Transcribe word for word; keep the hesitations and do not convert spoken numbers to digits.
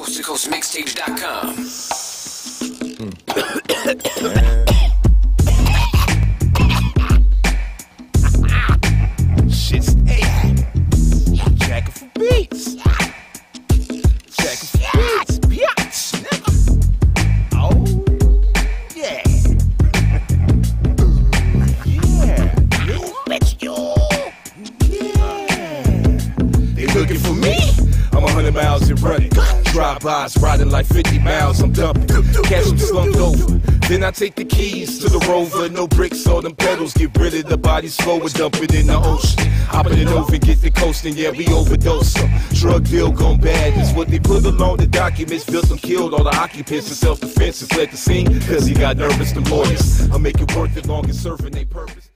coast to coast mixtapes dot com. Shit's hey, jacking for beats, jacking for beats, biatch, nigga. Oh yeah, yeah, you bitch, you. Yeah, they looking for me. I'm a hundred miles and running. Drive-bys riding like fifty miles. I'm dumping. Catch them slumped over. Then I take the keys to the Rover. No bricks on them pedals. Get rid of the body slower. Dump it in the ocean. Hopping it over. Get the coasting. Yeah, we overdose them. Drug deal gone bad. Is what they put along the documents. Built them, killed all the occupants in self-defense. And fled the scene. Cause he got nervous. The lawyers. I'll make it worth it long as serving their purpose.